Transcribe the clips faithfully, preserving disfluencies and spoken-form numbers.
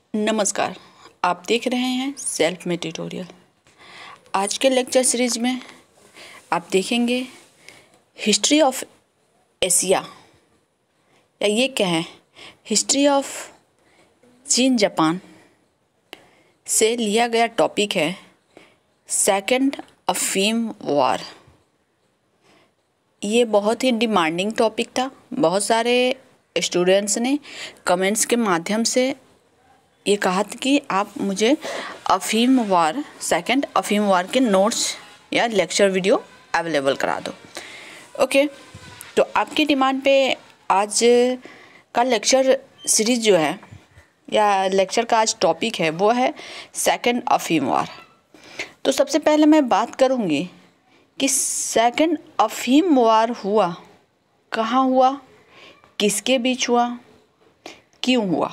नमस्कार, आप देख रहे हैं सेल्फ में ट्यूटोरियल। आज के लेक्चर सीरीज में आप देखेंगे हिस्ट्री ऑफ एशिया, या ये कहें हिस्ट्री ऑफ चीन जापान से लिया गया टॉपिक है सेकंड अफीम वॉर। ये बहुत ही डिमांडिंग टॉपिक था। बहुत सारे स्टूडेंट्स ने कमेंट्स के माध्यम से ये कहा था कि आप मुझे अफीम वार सेकंड अफीम वार के नोट्स या लेक्चर वीडियो अवेलेबल करा दो। ओके, तो आपकी डिमांड पे आज का लेक्चर सीरीज जो है या लेक्चर का आज टॉपिक है वो है सेकंड अफीम वार। तो सबसे पहले मैं बात करूँगी कि सेकंड अफीम वार हुआ कहाँ हुआ, किसके बीच हुआ, क्यों हुआ।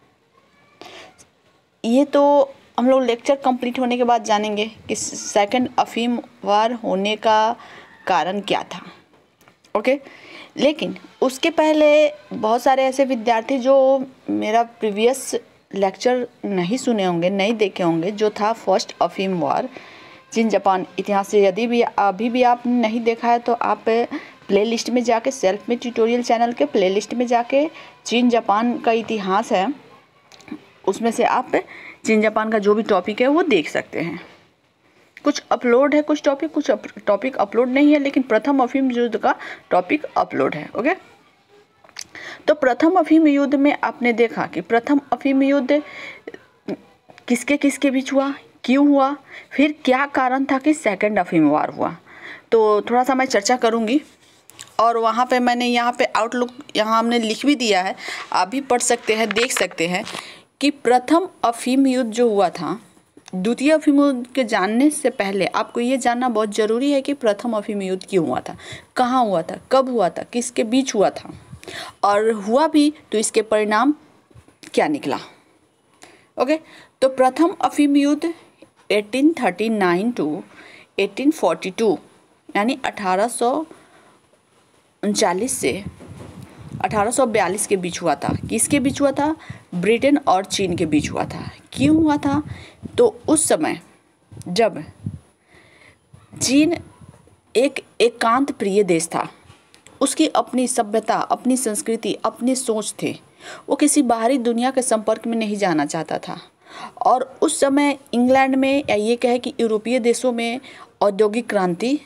ये तो हम लोग लेक्चर कंप्लीट होने के बाद जानेंगे कि सेकंड अफीम वार होने का कारण क्या था। ओके, लेकिन उसके पहले बहुत सारे ऐसे विद्यार्थी जो मेरा प्रीवियस लेक्चर नहीं सुने होंगे, नहीं देखे होंगे, जो था फर्स्ट अफीम वार चीन जापान इतिहास से, यदि भी अभी भी आपने नहीं देखा है तो आप प्लेलिस्ट में जाके सेल्फ में ट्यूटोरियल चैनल के प्लेलिस्ट में जाके चीन जापान का इतिहास है, उसमें से आप चीन जापान का जो भी टॉपिक है वो देख सकते हैं। कुछ अपलोड है, कुछ टॉपिक कुछ टॉपिक अपलोड नहीं है, लेकिन प्रथम अफीम युद्ध का टॉपिक अपलोड है। ओके, तो प्रथम अफीम युद्ध में आपने देखा कि प्रथम अफीम युद्ध किसके किसके बीच हुआ, क्यों हुआ, फिर क्या कारण था कि सेकंड अफीम वार हुआ। तो थोड़ा सा मैं चर्चा करूँगी और वहाँ पे मैंने यहाँ पे आउटलुक यहाँ हमने लिख भी दिया है, आप भी पढ़ सकते हैं, देख सकते हैं कि प्रथम अफीम युद्ध जो हुआ था, द्वितीय अफीम युद्ध के जानने से पहले आपको ये जानना बहुत ज़रूरी है कि प्रथम अफीम युद्ध क्यों हुआ था, कहाँ हुआ था, कब हुआ था, किसके बीच हुआ था, और हुआ भी तो इसके परिणाम क्या निकला। ओके, तो प्रथम अफीम युद्ध अठारह सौ उनतालीस टू अठारह सौ बयालीस यानी अठारह सौ उनचालीस से अठारह सौ बयालीस के बीच हुआ था। किसके बीच हुआ था? ब्रिटेन और चीन के बीच हुआ था। क्यों हुआ था? तो उस समय जब चीन एक एकांत प्रिय देश था, उसकी अपनी सभ्यता, अपनी संस्कृति, अपनी सोच थे, वो किसी बाहरी दुनिया के संपर्क में नहीं जाना चाहता था। और उस समय इंग्लैंड में, या ये कहे कि यूरोपीय देशों में औद्योगिक क्रांति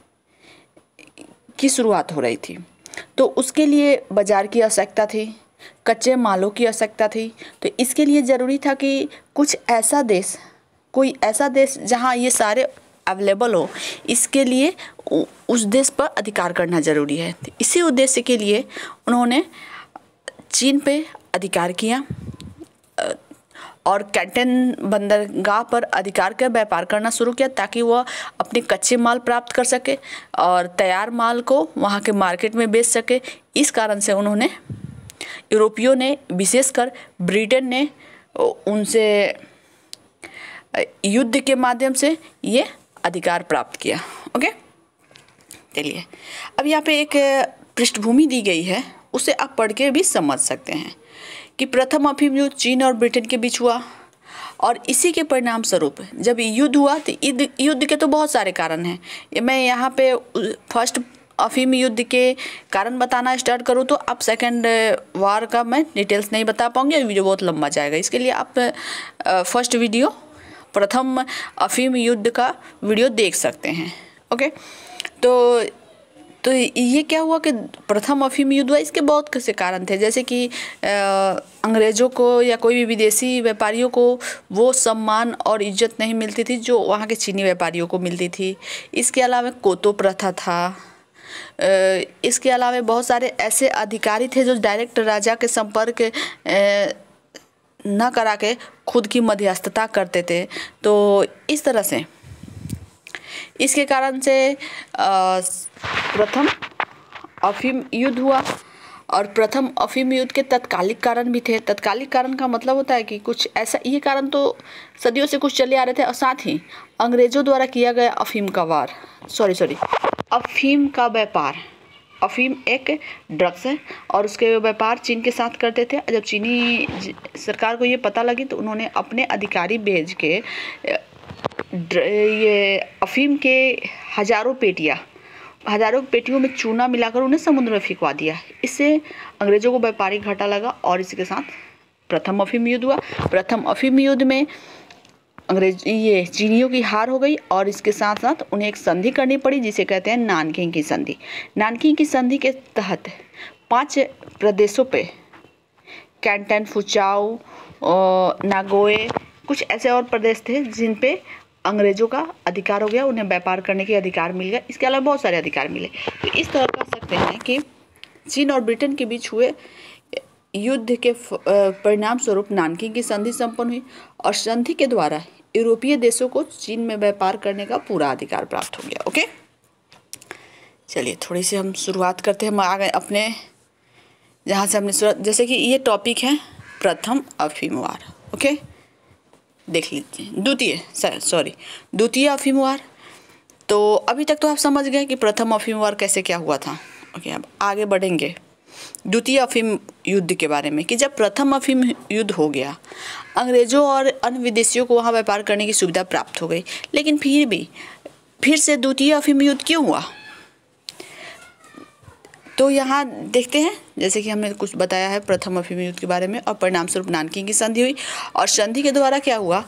की शुरुआत हो रही थी, तो उसके लिए बाज़ार की आवश्यकता थी, कच्चे मालों की आवश्यकता थी। तो इसके लिए ज़रूरी था कि कुछ ऐसा देश, कोई ऐसा देश जहां ये सारे अवेलेबल हो, इसके लिए उस देश पर अधिकार करना ज़रूरी है। तो इसी उद्देश्य के लिए उन्होंने चीन पे अधिकार किया और कैंटन बंदरगाह पर अधिकार कर व्यापार करना शुरू किया, ताकि वह अपने कच्चे माल प्राप्त कर सके और तैयार माल को वहाँ के मार्केट में बेच सके। इस कारण से उन्होंने, यूरोपियों ने, विशेषकर ब्रिटेन ने उनसे युद्ध के माध्यम से ये अधिकार प्राप्त किया। ओके, चलिए अब यहाँ पे एक पृष्ठभूमि दी गई है, उसे आप पढ़ के भी समझ सकते हैं कि प्रथम अफीम युद्ध चीन और ब्रिटेन के बीच हुआ, और इसी के परिणाम स्वरूप जब युद्ध हुआ तो युद्ध के तो बहुत सारे कारण हैं। मैं यहाँ पे फर्स्ट अफीम युद्ध के कारण बताना स्टार्ट करूँ तो आप सेकंड वार का मैं डिटेल्स नहीं बता पाऊँगी, वीडियो बहुत लंबा जाएगा। इसके लिए आप फर्स्ट वीडियो, प्रथम अफीम युद्ध का वीडियो देख सकते हैं। ओके, तो तो ये क्या हुआ कि प्रथम अफीम युद्ध हुआ, इसके बहुत से कारण थे, जैसे कि अंग्रेज़ों को या कोई भी विदेशी व्यापारियों को वो सम्मान और इज्जत नहीं मिलती थी जो वहाँ के चीनी व्यापारियों को मिलती थी। इसके अलावा कोतो प्रथा था। इसके अलावा बहुत सारे ऐसे अधिकारी थे जो डायरेक्ट राजा के संपर्क न करा के खुद की मध्यस्थता करते थे। तो इस तरह से इसके कारण से प्रथम अफीम युद्ध हुआ। और प्रथम अफीम युद्ध के तत्कालिक कारण भी थे। तत्कालिक कारण का मतलब होता है कि कुछ ऐसा, ये कारण तो सदियों से कुछ चले आ रहे थे, और साथ ही अंग्रेज़ों द्वारा किया गया अफीम का वार सॉरी सॉरी अफीम का व्यापार अफीम एक ड्रग्स है और उसके व्यापार चीन के साथ करते थे। जब चीनी सरकार को ये पता लगी तो उन्होंने अपने अधिकारी भेज के ये अफीम के हज़ारों पेटियाँ हज़ारों पेटियों में चूना मिलाकर उन्हें समुद्र में फेंकवा दिया। इससे अंग्रेज़ों को व्यापारिक घाटा लगा और इसके साथ प्रथम अफीम युद्ध हुआ। प्रथम अफीम युद्ध में अंग्रेज ये चीनियों की हार हो गई और इसके साथ साथ उन्हें एक संधि करनी पड़ी जिसे कहते हैं नानकिंग की संधि। नानकिंग की संधि के तहत पांच प्रदेशों पे कैंटन, फुचाओ, नागोए, कुछ ऐसे और प्रदेश थे जिन पे अंग्रेज़ों का अधिकार हो गया, उन्हें व्यापार करने के अधिकार मिल गया। इसके अलावा बहुत सारे अधिकार मिले। तो इस तरह कर सकते हैं कि चीन और ब्रिटेन के बीच हुए युद्ध के परिणाम स्वरूप नानकिंग की संधि संपन्न हुई और संधि के द्वारा यूरोपीय देशों को चीन में व्यापार करने का पूरा अधिकार प्राप्त हो गया। ओके, चलिए थोड़ी सी हम शुरुआत करते हैं। हम आ गए अपने जहाँ से हमने शुरुआत, जैसे कि ये टॉपिक है प्रथम अफीम वार। ओके, देख लीजिए। द्वितीय सॉरी द्वितीय अफीम वार। तो अभी तक तो आप समझ गए कि प्रथम अफीम वार कैसे क्या हुआ था। ओके, अब आगे बढ़ेंगे द्वितीय अफीम युद्ध के बारे में कि जब प्रथम अफीम युद्ध हो गया, अंग्रेज़ों और अन्य विदेशियों को वहाँ व्यापार करने की सुविधा प्राप्त हो गई, लेकिन फिर भी फिर से द्वितीय अफीम युद्ध क्यों हुआ? तो यहाँ देखते हैं, जैसे कि हमने कुछ बताया है प्रथम अफीम युद्ध के बारे में और परिणाम स्वरूप नानकिंग की संधि हुई और संधि के द्वारा क्या हुआ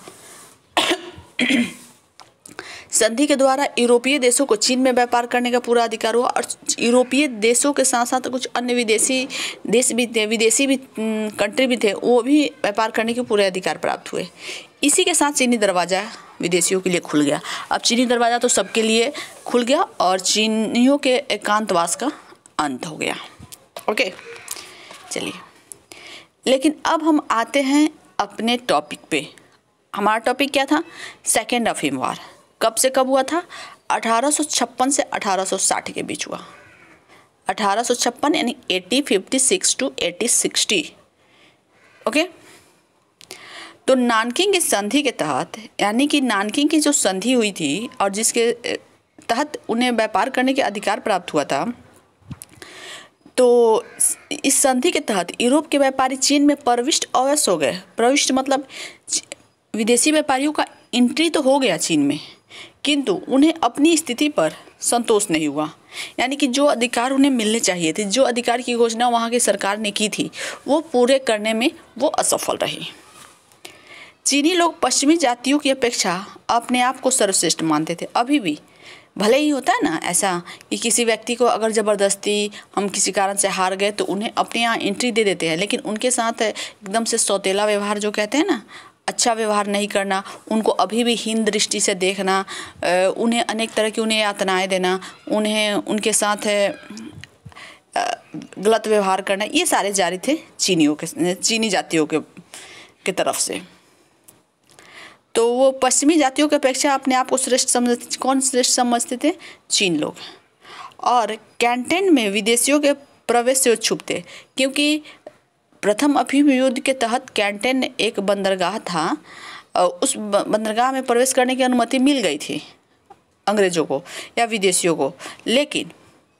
संधि के द्वारा यूरोपीय देशों को चीन में व्यापार करने का पूरा अधिकार हुआ और यूरोपीय देशों के साथ साथ कुछ अन्य विदेशी देश भी थे, विदेशी भी कंट्री भी थे, वो भी व्यापार करने के पूरे अधिकार प्राप्त हुए। इसी के साथ चीनी दरवाज़ा विदेशियों के लिए खुल गया। अब चीनी दरवाज़ा तो सबके लिए खुल गया और चीनियों के एकांतवास का अंत हो गया। ओके, चलिए, लेकिन अब हम आते हैं अपने टॉपिक पे। हमारा टॉपिक क्या था? सेकेंड अफीम वार। कब से कब हुआ था? अठारह सौ छप्पन से अठारह सौ साठ के बीच हुआ। अठारह सौ छप्पन यानी eighteen fifty six to eighteen sixty. Okay, तो नानकिंग की संधि के तहत, यानी कि नानकिंग की जो संधि हुई थी और जिसके तहत उन्हें व्यापार करने के अधिकार प्राप्त हुआ था, तो इस संधि के तहत यूरोप के व्यापारी चीन में प्रविष्ट अवश्य हो गए। प्रविष्ट मतलब विदेशी व्यापारियों का एंट्री तो हो गया चीन में, किंतु उन्हें अपनी स्थिति पर संतोष नहीं हुआ। यानी कि जो अधिकार उन्हें मिलने चाहिए थे, जो अधिकार की घोषणा वहाँ की सरकार ने की थी, वो पूरे करने में वो असफल रही। चीनी लोग पश्चिमी जातियों की अपेक्षा अपने आप को सर्वश्रेष्ठ मानते थे। अभी भी भले ही होता है ना ऐसा कि किसी व्यक्ति को अगर ज़बरदस्ती हम किसी कारण से हार गए तो उन्हें अपने यहाँ एंट्री दे देते हैं, लेकिन उनके साथ एकदम से सौतेला व्यवहार जो कहते हैं ना, अच्छा व्यवहार नहीं करना, उनको अभी भी हीन दृष्टि से देखना, उन्हें अनेक तरह की उन्हें यातनाएं देना, उन्हें उनके साथ गलत व्यवहार करना, ये सारे जारी थे चीनियों के चीनी जातियों के के तरफ से। तो वो पश्चिमी जातियों की अपेक्षा अपने आप को श्रेष्ठ समझ कौन श्रेष्ठ समझते थे? चीन लोग। और कैंटन में विदेशियों के प्रवेश से इच्छुक थे, क्योंकि प्रथम अफीम युद्ध के तहत कैंटन एक बंदरगाह था। उस बंदरगाह में प्रवेश करने की अनुमति मिल गई थी अंग्रेज़ों को या विदेशियों को, लेकिन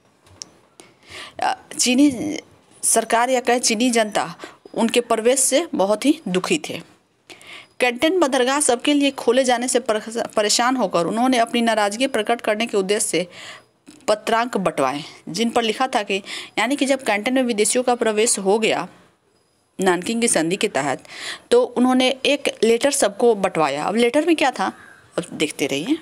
चीनी सरकार या कहे चीनी जनता उनके प्रवेश से बहुत ही दुखी थे। कैंटन बंदरगाह सबके लिए खोले जाने से परेशान होकर उन्होंने अपनी नाराज़गी प्रकट करने के उद्देश्य से पत्रांक बंटवाए, जिन पर लिखा था कि, यानी कि जब कैंटन में विदेशियों का प्रवेश हो गया नानकिंग की संधि के तहत, तो उन्होंने एक लेटर सबको बंटवाया। अब लेटर में क्या था, अब देखते रहिए।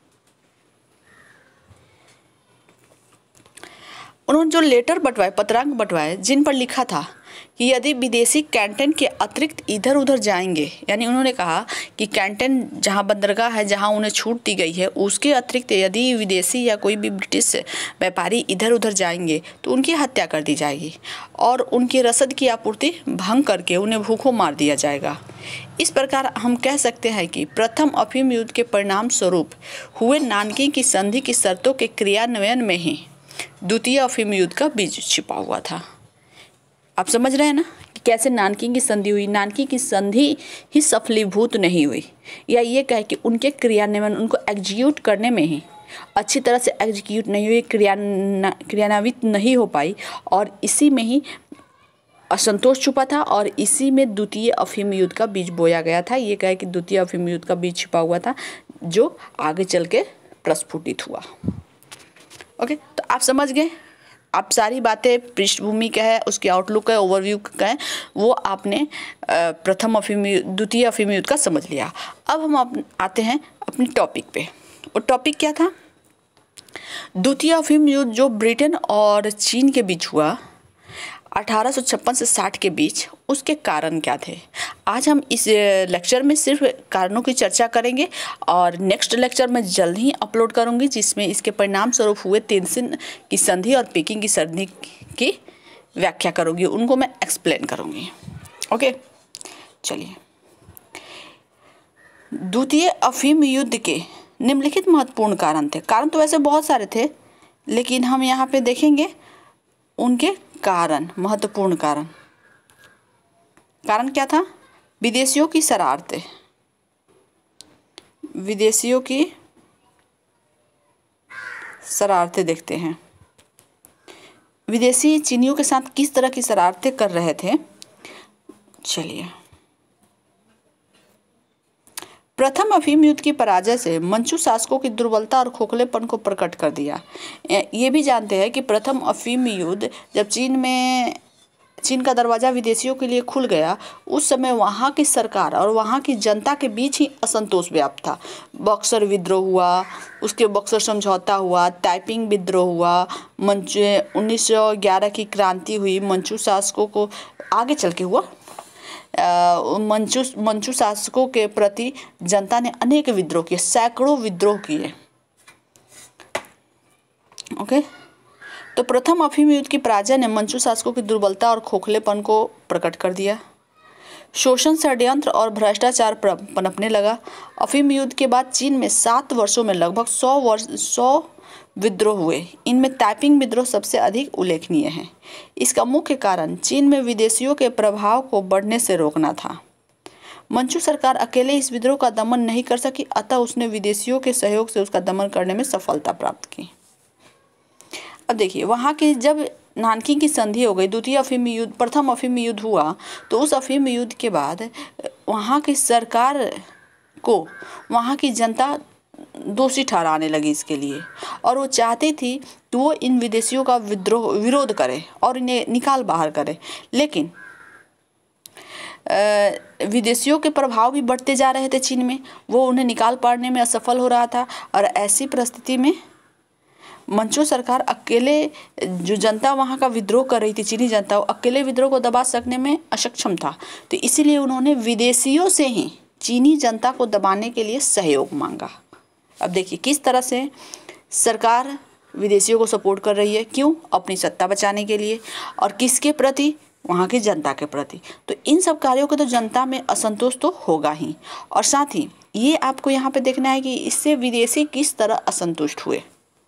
उन्होंने जो लेटर बंटवाए, पत्रांक बंटवाए, जिन पर लिखा था कि यदि विदेशी कैंटन के अतिरिक्त इधर उधर जाएंगे, यानी उन्होंने कहा कि कैंटन जहां बंदरगाह है, जहां उन्हें छूट दी गई है, उसके अतिरिक्त यदि विदेशी या कोई भी ब्रिटिश व्यापारी इधर उधर जाएंगे तो उनकी हत्या कर दी जाएगी और उनकी रसद की आपूर्ति भंग करके उन्हें भूखों मार दिया जाएगा। इस प्रकार हम कह सकते हैं कि प्रथम अफीम युद्ध के परिणाम स्वरूप हुए नानकिंग की संधि की शर्तों के क्रियान्वयन में ही द्वितीय अफीम युद्ध का बीज छिपा हुआ था। आप समझ रहे हैं ना कि कैसे नानकिंग की संधि हुई। नानकिंग की संधि ही सफलीभूत नहीं हुई, या ये कहे कि उनके क्रियान्वयन, उनको एग्जीक्यूट करने में ही अच्छी तरह से एग्जीक्यूट नहीं हुई, क्रियान्वित क्रियान्वित नहीं हो पाई और इसी में ही असंतोष छुपा था और इसी में द्वितीय अफीम युद्ध का बीज बोया गया था। ये कहे कि द्वितीय अफीम युद्ध का बीज छिपा हुआ था जो आगे चल के प्रस्फुटित हुआ। ओके, तो आप समझ गए। आप सारी बातें पृष्ठभूमि का है, उसकी आउटलुक है, ओवरव्यू का है, वो आपने प्रथम अफीम द्वितीय अफीम युद्ध का समझ लिया। अब हम आते हैं अपने टॉपिक पे। वो टॉपिक क्या था? द्वितीय अफीम युद्ध जो ब्रिटेन और चीन के बीच हुआ अठारह सौ छप्पन से साठ के बीच, उसके कारण क्या थे? आज हम इस लेक्चर में सिर्फ कारणों की चर्चा करेंगे और नेक्स्ट लेक्चर में जल्द ही अपलोड करूंगी जिसमें इसके परिणाम स्वरूप हुए तेनसिन की संधि और पेकिंग की संधि की व्याख्या करूंगी, उनको मैं एक्सप्लेन करूंगी। ओके, चलिए। द्वितीय अफीम युद्ध के निम्नलिखित महत्वपूर्ण कारण थे। कारण तो वैसे बहुत सारे थे, लेकिन हम यहाँ पे देखेंगे उनके कारण, महत्वपूर्ण कारण। कारण क्या था? विदेशियों की शरारतें, विदेशियों की शरारतें देखते हैं। विदेशी चीनियों के साथ किस तरह की शरारतें कर रहे थे? चलिए। प्रथम अफीम युद्ध की पराजय से मंचू शासकों की दुर्बलता और खोखलेपन को प्रकट कर दिया। ये भी जानते हैं कि प्रथम अफीम युद्ध जब चीन में चीन का दरवाज़ा विदेशियों के लिए खुल गया, उस समय वहाँ की सरकार और वहाँ की जनता के बीच ही असंतोष व्याप्त था। बक्सर विद्रोह हुआ, उसके बक्सर समझौता हुआ, टाइपिंग विद्रोह हुआ, मंचू उन्नीस सौ ग्यारह की क्रांति हुई। मंचू शासकों को आगे चल के हुआ मंचू मंचू शासकों के प्रति जनता ने अनेक विद्रोह किए, सैकड़ों विद्रोह किए। ओके, तो प्रथम अफीम युद्ध की पराजय ने मंचू शासकों की दुर्बलता और खोखलेपन को प्रकट कर दिया। शोषण, षड्यंत्र और भ्रष्टाचार पनपने लगा। अफीम युद्ध के बाद चीन में सात वर्षों में लगभग सौ वर्ष सौ विद्रोह हुए। इनमें टाइपिंग विद्रोह सबसे अधिक उल्लेखनीय है। इसका मुख्य कारण चीन में विदेशियों के प्रभाव को बढ़ने से रोकना था। मंचू सरकार अकेले इस विद्रोह का दमन नहीं कर सकी, अतः उसने विदेशियों के सहयोग से उसका दमन करने में सफलता प्राप्त की। अब देखिए, वहाँ की जब नानकिंग की संधि हो गई, द्वितीय अफीम युद्ध प्रथम अफीम युद्ध हुआ, तो उस अफीम युद्ध के बाद वहाँ की सरकार को वहाँ की जनता दोषी ठहराने लगी इसके लिए, और वो चाहती थी कि वो इन विदेशियों का विद्रोह विरोध करे और इन्हें निकाल बाहर करे। लेकिन विदेशियों के प्रभाव भी बढ़ते जा रहे थे चीन में, वो उन्हें निकाल पाने में असफल हो रहा था। और ऐसी परिस्थिति में मंचू सरकार अकेले, जो जनता वहाँ का विद्रोह कर रही थी, चीनी जनता, वो अकेले विद्रोह को दबा सकने में अक्षम था। तो इसीलिए उन्होंने विदेशियों से ही चीनी जनता को दबाने के लिए सहयोग मांगा। अब देखिए किस तरह से सरकार विदेशियों को सपोर्ट कर रही है, क्यों? अपनी सत्ता बचाने के लिए, और किसके प्रति? वहाँ की जनता के प्रति। तो इन सब कार्यों के तो जनता में असंतोष तो होगा ही, और साथ ही ये आपको यहाँ पे देखना है कि इससे विदेशी किस तरह असंतुष्ट हुए।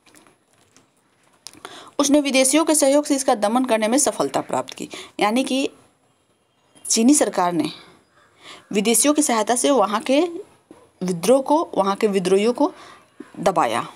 उसने विदेशियों के सहयोग से इसका दमन करने में सफलता प्राप्त की, यानी कि चीनी सरकार ने विदेशियों की सहायता से वहाँ के विद्रोह को, वहाँ के विद्रोहियों को दबाया।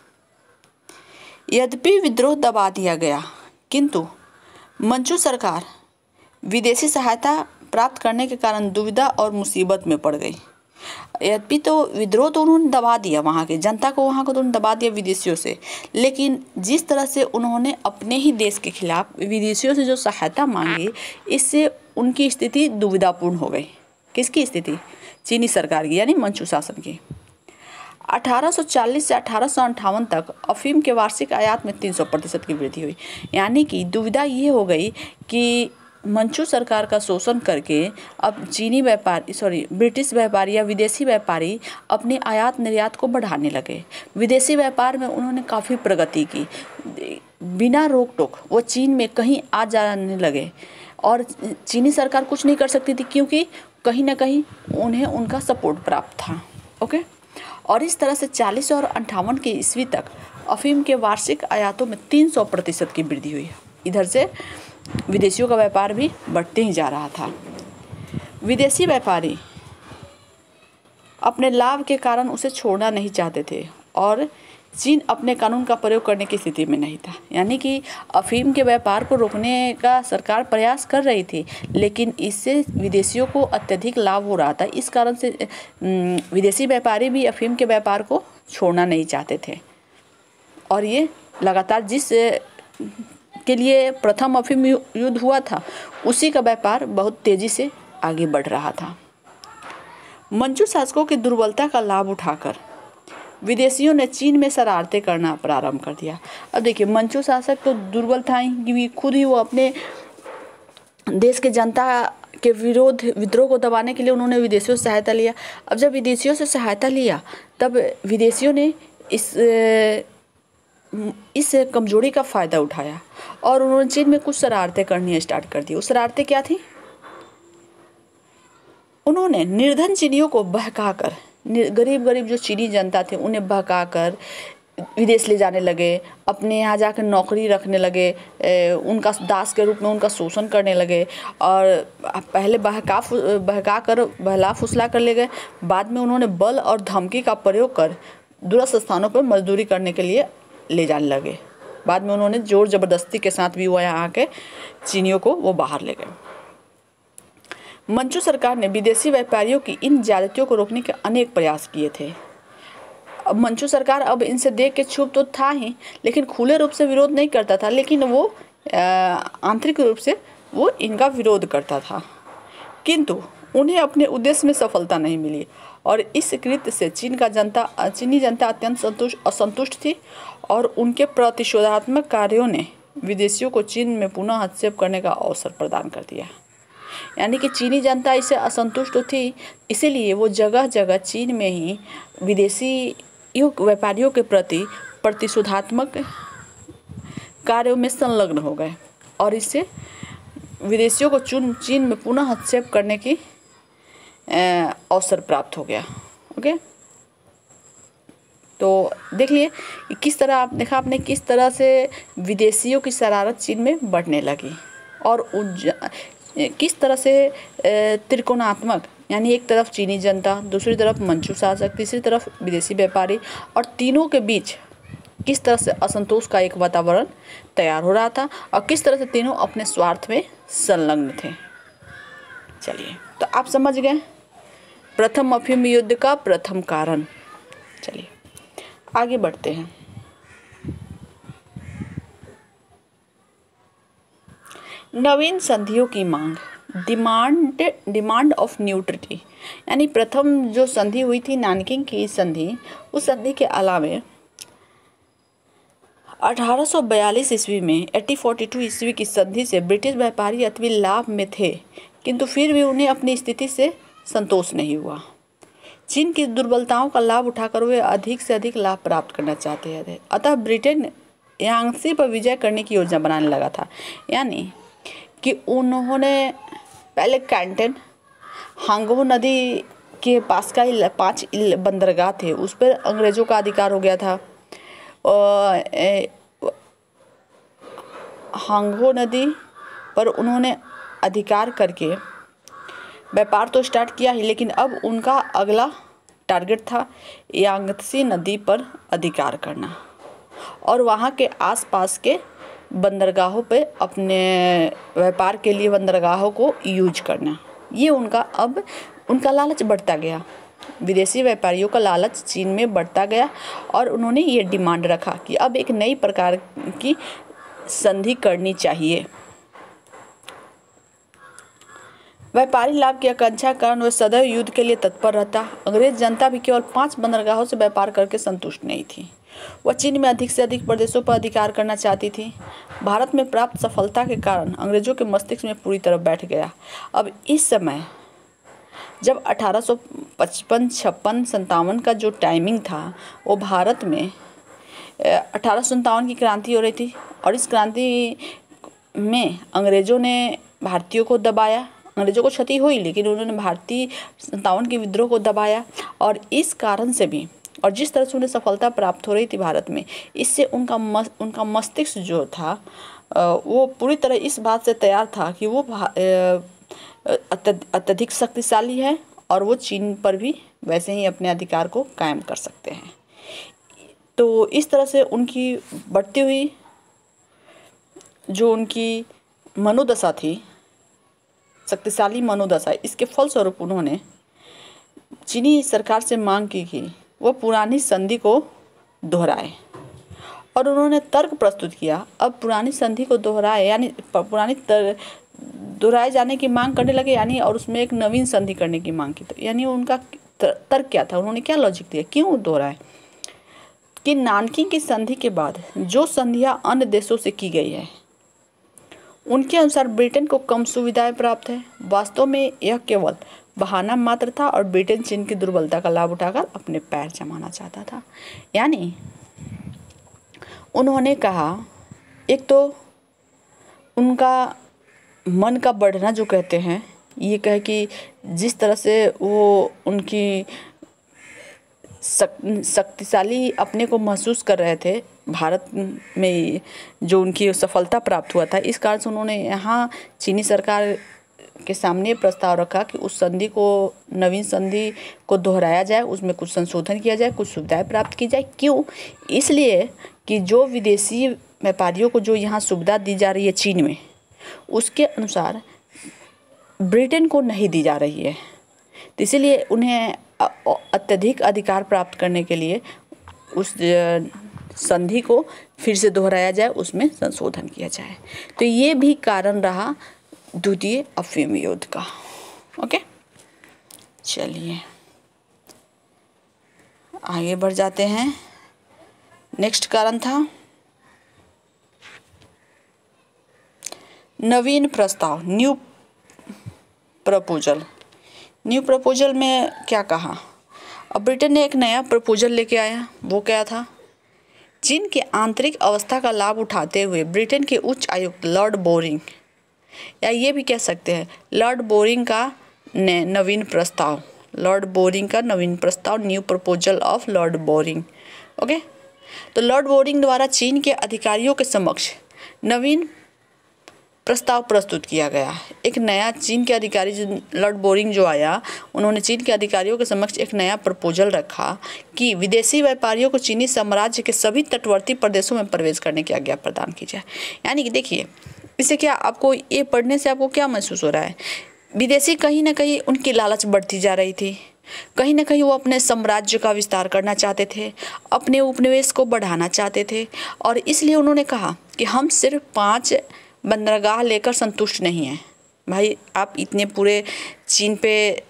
यद्यपि विद्रोह दबा दिया गया, किंतु मंचू सरकार विदेशी सहायता प्राप्त करने के कारण दुविधा और मुसीबत में पड़ गई। यद्यपि तो विद्रोह तो उन्होंने दबा दिया, वहाँ की जनता को, वहाँ को तो उन्होंने दबा दिया विदेशियों से, लेकिन जिस तरह से उन्होंने अपने ही देश के खिलाफ विदेशियों से जो सहायता मांगी, इससे उनकी स्थिति दुविधापूर्ण हो गई। किसकी स्थिति? चीनी सरकार की, यानी मंचू शासन की। अठारह सौ चालीस से अठारह सौ अंठावन तक अफीम के वार्षिक आयात में तीन सौ प्रतिशत की वृद्धि हुई। यानी कि दुविधा ये हो गई कि मंचू सरकार का शोषण करके अब चीनी व्यापारी सॉरी ब्रिटिश व्यापारी या विदेशी व्यापारी अपने आयात निर्यात को बढ़ाने लगे। विदेशी व्यापार में उन्होंने काफ़ी प्रगति की, बिना रोक टोक वो चीन में कहीं आ जाने लगे, और चीनी सरकार कुछ नहीं कर सकती थी, क्योंकि कहीं ना कहीं उन्हें उनका सपोर्ट प्राप्त था। ओके, और इस तरह से चालीस और अंठावन की ईस्वी तक अफीम के वार्षिक आयातों में तीन सौ प्रतिशत की वृद्धि हुई। इधर से विदेशियों का व्यापार भी बढ़ते ही जा रहा था। विदेशी व्यापारी अपने लाभ के कारण उसे छोड़ना नहीं चाहते थे, और चीन अपने कानून का प्रयोग करने की स्थिति में नहीं था। यानी कि अफीम के व्यापार को रोकने का सरकार प्रयास कर रही थी, लेकिन इससे विदेशियों को अत्यधिक लाभ हो रहा था। इस कारण से विदेशी व्यापारी भी अफीम के व्यापार को छोड़ना नहीं चाहते थे और ये लगातार जिस के लिए प्रथम अफीम युद्ध हुआ था उसी का व्यापार बहुत तेजी से आगे बढ़ रहा था। मंचू शासकों की दुर्बलता का लाभ उठाकर विदेशियों ने चीन में शरारतें करना प्रारंभ कर दिया। अब देखिए, मंचू शासक तो दुर्बल था ही, क्योंकि खुद ही वो अपने देश के जनता के विरोध विद्रोह को दबाने के लिए उन्होंने विदेशियों से सहायता लिया। अब जब विदेशियों से सहायता लिया तब विदेशियों ने इस इस कमजोरी का फ़ायदा उठाया और उन्होंने चीन में कुछ शरारतें करनी स्टार्ट कर दी। वो शरारतें क्या थी? उन्होंने निर्धन चीनियों को बहकाकर, गरीब गरीब जो चीनी जनता थे उन्हें बहकाकर विदेश ले जाने लगे, अपने यहाँ जाकर नौकरी रखने लगे, उनका दास के रूप में उनका शोषण करने लगे और पहले बहका बहका कर बहला फुसला कर ले गए। बाद में उन्होंने बल और धमकी का प्रयोग कर दूरस्थ स्थानों पर मजदूरी करने के लिए ले जाने लगे। बाद में उन्होंने जोर ज़बरदस्ती के साथ भी वो यहाँ आके चीनियों को वो बाहर ले गए। मंचू सरकार ने विदेशी व्यापारियों की इन ज्यादतियों को रोकने के अनेक प्रयास किए थे। अब मंचू सरकार अब इनसे देख के चुप तो था ही, लेकिन खुले रूप से विरोध नहीं करता था, लेकिन वो आंतरिक रूप से वो इनका विरोध करता था। किंतु उन्हें अपने उद्देश्य में सफलता नहीं मिली और इस कृत्य से चीन का जनता चीनी जनता अत्यंत संतुष्ट असंतुष्ट थी और उनके प्रतिशोधात्मक कार्यों ने विदेशियों को चीन में पुनः हस्तक्षेप करने का अवसर प्रदान कर दिया। यानी कि चीनी जनता इससे असंतुष्ट थी, इसीलिए वो जगह जगह चीन में ही विदेशी व्यापारियों के प्रति प्रतिशोधात्मक कार्यों में संलग्न हो गए और इससे विदेशियों को चीन चीन में पुनः हस्तक्षेप करने की अवसर प्राप्त हो गया। ओके, तो देख लिए किस तरह आप देखा आपने किस तरह से विदेशियों की शरारत चीन में बढ़ने लगी और किस तरह से त्रिकोणात्मक, यानी एक तरफ चीनी जनता, दूसरी तरफ मंचू शासक, तीसरी तरफ विदेशी व्यापारी और तीनों के बीच किस तरह से असंतोष का एक वातावरण तैयार हो रहा था और किस तरह से तीनों अपने स्वार्थ में संलग्न थे। चलिए, तो आप समझ गए प्रथम अफीम युद्ध का प्रथम कारण। चलिए आगे बढ़ते हैं। नवीन संधियों की मांग, डिमांड डिमांड ऑफ न्यूट्रिटी, यानी प्रथम जो संधि हुई थी नानकिंग की संधि, उस संधि के अलावे अठारह सौ बयालीस ईस्वी में अठारह सौ बयालीस ईस्वी की संधि से ब्रिटिश व्यापारी अतवी लाभ में थे, किंतु फिर भी उन्हें अपनी स्थिति से संतोष नहीं हुआ। चीन की दुर्बलताओं का लाभ उठाकर वे अधिक से अधिक लाभ प्राप्त करना चाहते थे। अतः ब्रिटेन यांगसी पर विजय करने की योजना बनाने लगा था। यानी कि उन्होंने पहले कैंटन, हांगो नदी के पास का पांच बंदरगाह थे, उस पर अंग्रेज़ों का अधिकार हो गया था। हांगो नदी पर उन्होंने अधिकार करके व्यापार तो स्टार्ट किया ही, लेकिन अब उनका अगला टारगेट था यांगत्सी नदी पर अधिकार करना और वहाँ के आसपास के बंदरगाहों पे अपने व्यापार के लिए बंदरगाहों को यूज करना। ये उनका अब उनका लालच बढ़ता गया, विदेशी व्यापारियों का लालच चीन में बढ़ता गया और उन्होंने ये डिमांड रखा कि अब एक नई प्रकार की संधि करनी चाहिए। व्यापारी लाभ की आकांक्षा के कारण वह सदैव युद्ध के लिए तत्पर रहता। अंग्रेज जनता भी केवल पांच बंदरगाहों से व्यापार करके संतुष्ट नहीं थी, वह चीन में अधिक से अधिक प्रदेशों पर अधिकार करना चाहती थी। भारत में प्राप्त सफलता के कारण अंग्रेजों के मस्तिष्क में पूरी तरह बैठ गया। अब इस समय जब अठारह सौ पचपन छप्पन सत्तावन का जो टाइमिंग था, वो भारत में अठारह सौ सत्तावन की क्रांति हो रही थी और इस क्रांति में अंग्रेज़ों ने भारतीयों को दबाया। अंग्रेज़ों को क्षति हुई, लेकिन उन्होंने भारतीय सत्तावन के विद्रोह को दबाया और इस कारण से भी और जिस तरह से उन्हें सफलता प्राप्त हो रही थी भारत में, इससे उनका मस, उनका मस्तिष्क जो था वो पूरी तरह इस बात से तैयार था कि वो अत्यधिक शक्तिशाली है और वो चीन पर भी वैसे ही अपने अधिकार को कायम कर सकते हैं। तो इस तरह से उनकी बढ़ती हुई जो उनकी मनोदशा थी, शक्तिशाली मनोदशा, इसके फलस्वरूप उन्होंने चीनी सरकार से मांग की कि वो पुरानी संधि को दोहराए और उन्होंने तर्क प्रस्तुत किया। अब पुरानी संधि को दोहराए यानी पुरानी दोहराए जाने की मांग करने लगे, यानी और उसमें एक नवीन संधि करने की मांग की। तो यानी उनका तर्क क्या था, उन्होंने क्या लॉजिक दिया, क्यों दोहराए कि नानकिंग की संधि के बाद जो संधियां अन्य देशों से की गई है उनके अनुसार ब्रिटेन को कम सुविधाएं प्राप्त है। वास्तव में यह केवल बहाना मात्र था और ब्रिटेन चीन की दुर्बलता का लाभ उठाकर अपने पैर जमाना चाहता था। यानी उन्होंने कहा, एक तो उनका मन का बढ़ना जो कहते हैं, ये कहे कि जिस तरह से वो उनकी शक्तिशाली अपने को महसूस कर रहे थे भारत में, जो उनकी सफलता प्राप्त हुआ था, इस कारण से उन्होंने यहाँ चीनी सरकार के सामने प्रस्ताव रखा कि उस संधि को, नवीन संधि को दोहराया जाए, उसमें कुछ संशोधन किया जाए, कुछ सुविधाएं प्राप्त की जाए। क्यों? इसलिए कि जो विदेशी व्यापारियों को जो यहाँ सुविधा दी जा रही है चीन में, उसके अनुसार ब्रिटेन को नहीं दी जा रही है। तो इसीलिए उन्हें अत्यधिक अधिकार प्राप्त करने के लिए उस संधि को फिर से दोहराया जाए, उसमें संशोधन किया जाए। तो ये भी कारण रहा द्वितीय अफीम युद्ध का। ओके, चलिए आगे बढ़ जाते हैं। नेक्स्ट कारण था नवीन प्रस्ताव, न्यू प्रपोजल। न्यू प्रपोजल में क्या कहा? अब ब्रिटेन ने एक नया प्रपोजल लेके आया। वो क्या था? चीन की आंतरिक अवस्था का लाभ उठाते हुए ब्रिटेन के उच्च आयुक्त लॉर्ड बोरिंग, या ये भी कह सकते हैं लॉर्ड बोरिंग का नवीन प्रस्ताव, लॉर्ड बोरिंग का नवीन प्रस्ताव, new proposal of Lord Bowring. Okay, तो लॉर्ड बोरिंग द्वारा चीन के अधिकारियों के समक्ष नवीन प्रस्ताव प्रस्तुत किया गया। एक नया चीन के अधिकारी जो लॉर्ड बोरिंग जो आया, उन्होंने चीन के अधिकारियों के समक्ष एक नया प्रपोजल रखा कि विदेशी व्यापारियों को चीनी साम्राज्य के सभी तटवर्ती प्रदेशों में प्रवेश करने की आज्ञा प्रदान की जाए। यानी कि देखिए, इससे क्या आपको ये पढ़ने से आपको क्या महसूस हो रहा है? विदेशी कहीं ना कहीं उनकी लालच बढ़ती जा रही थी, कहीं ना कहीं वो अपने साम्राज्य का विस्तार करना चाहते थे, अपने उपनिवेश को बढ़ाना चाहते थे, और इसलिए उन्होंने कहा कि हम सिर्फ पाँच बंदरगाह लेकर संतुष्ट नहीं हैं। भाई, आप इतने पूरे चीन पे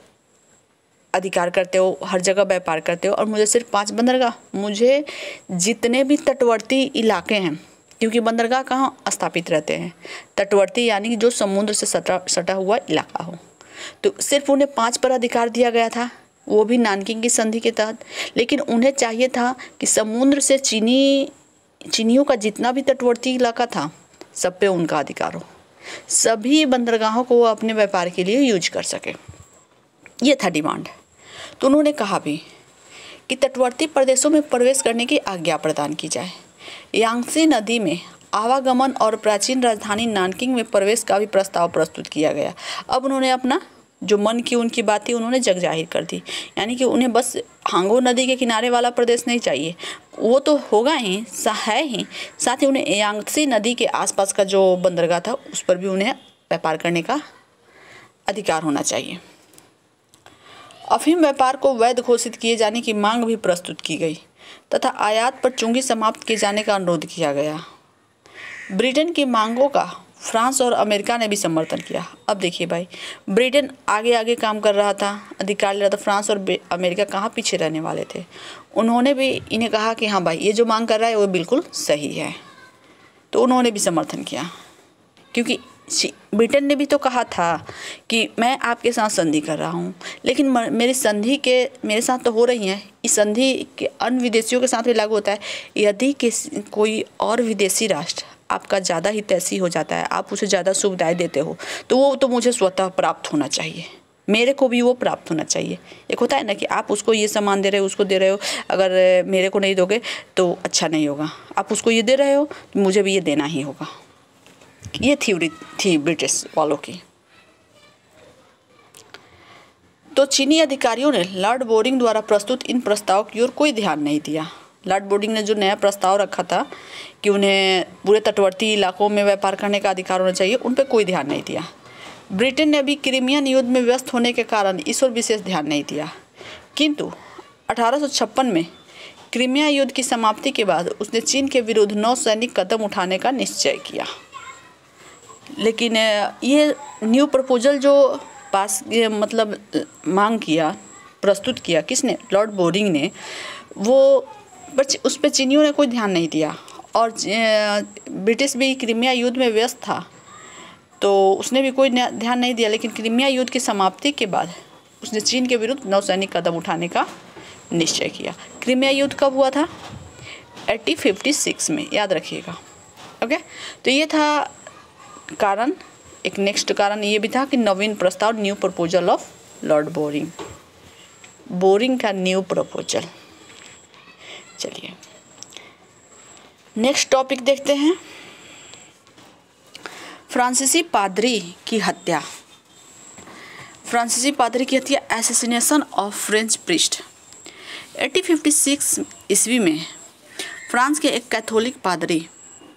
अधिकार करते हो, हर जगह व्यापार करते हो, और मुझे सिर्फ पांच बंदरगाह, मुझे जितने भी तटवर्ती इलाके हैं, क्योंकि बंदरगाह कहाँ स्थापित रहते हैं? तटवर्ती, यानी कि जो समुद्र से सटा सटा हुआ इलाका हो। तो सिर्फ उन्हें पाँच पर अधिकार दिया गया था, वो भी नानकिंग की संधि के तहत। लेकिन उन्हें चाहिए था कि समुद्र से चीनी चीनियों का जितना भी तटवर्ती इलाका था, सब पे उनका अधिकार हो, सभी बंदरगाहों को वो अपने व्यापार के लिए यूज कर सके। ये था डिमांड। तो उन्होंने कहा भी कि तटवर्ती प्रदेशों में प्रवेश करने की आज्ञा प्रदान की जाए। यांगत्से नदी में आवागमन और प्राचीन राजधानी नानकिंग में प्रवेश का भी प्रस्ताव प्रस्तुत किया गया। अब उन्होंने अपना जो मन की उनकी बातें उन्होंने जग जाहिर कर दी। यानी कि उन्हें बस हांगो नदी के किनारे वाला प्रदेश नहीं चाहिए, वो तो होगा ही, है ही, साथ ही उन्हें यांगत्से नदी के आसपास का जो बंदरगाह था उस पर भी उन्हें व्यापार करने का अधिकार होना चाहिए। अफीम व्यापार को वैध घोषित किए जाने की मांग भी प्रस्तुत की गई तथा आयात पर चुंगी समाप्त किए जाने का अनुरोध किया गया। ब्रिटेन की मांगों का फ्रांस और अमेरिका ने भी समर्थन किया। अब देखिए भाई, ब्रिटेन आगे आगे काम कर रहा था, अधिकार ले रहा था, फ्रांस और अमेरिका कहाँ पीछे रहने वाले थे। उन्होंने भी इन्हें कहा कि हाँ भाई, ये जो मांग कर रहा है वो बिल्कुल सही है, तो उन्होंने भी समर्थन किया। क्योंकि ब्रिटेन ने भी तो कहा था कि मैं आपके साथ संधि कर रहा हूँ, लेकिन मेरी संधि के मेरे साथ तो हो रही हैं, इस संधि के अन्य विदेशियों के साथ भी लागू होता है। यदि किसी कोई और विदेशी राष्ट्र आपका ज़्यादा हितैषी हो जाता है, आप उसे ज़्यादा सुविधाएं देते हो, तो वो तो मुझे स्वतः प्राप्त होना चाहिए, मेरे को भी वो प्राप्त होना चाहिए। एक होता है ना कि आप उसको ये सामान दे रहे हो, उसको दे रहे हो, अगर मेरे को नहीं दोगे तो अच्छा नहीं होगा, आप उसको ये दे रहे हो तो मुझे भी ये देना ही होगा। ये थ्योरी थी ब्रिटिश वालों की। तो चीनी अधिकारियों ने लॉर्ड बोरिंग द्वारा प्रस्तुत इन प्रस्ताव की ओर कोई ध्यान नहीं दिया। लॉर्ड बोर्डिंग ने जो नया प्रस्ताव रखा था कि उन्हें पूरे तटवर्ती इलाकों में व्यापार करने का अधिकार होना चाहिए, उन पर कोई ध्यान नहीं दिया। ब्रिटेन ने अभी क्रीमियन युद्ध में व्यस्त होने के कारण इस ओर विशेष ध्यान नहीं दिया, किंतु अठारह सौ छप्पन में क्रीमिया युद्ध की समाप्ति के बाद उसने चीन के विरुद्ध नौ सैनिक कदम उठाने का निश्चय किया। लेकिन ये न्यू प्रपोजल जो पास ये मतलब मांग किया, प्रस्तुत किया किसने? लॉर्ड बोर्डिंग ने। वो बस उस पर चीनियों ने कोई ध्यान नहीं दिया और ब्रिटिश भी क्रीमिया युद्ध में व्यस्त था तो उसने भी कोई ध्यान नहीं दिया। लेकिन क्रीमिया युद्ध की समाप्ति के बाद उसने चीन के विरुद्ध नौसैनिक कदम उठाने का निश्चय किया। क्रीमिया युद्ध कब हुआ था? अठारह सौ छप्पन में, याद रखिएगा। ओके, तो ये था कारण। एक नेक्स्ट कारण ये भी था कि नवीन प्रस्ताव, new proposal of Lord Bowring, Bowring का न्यू प्रपोजल। चलिए नेक्स्ट टॉपिक देखते हैं, फ्रांसीसी पादरी की हत्या। फ्रांसीसी पादरी की हत्या, एसेसिनेशन ऑफ फ्रेंच प्रीस्ट। अठारह सौ छप्पन ईस्वी में फ्रांस के एक कैथोलिक पादरी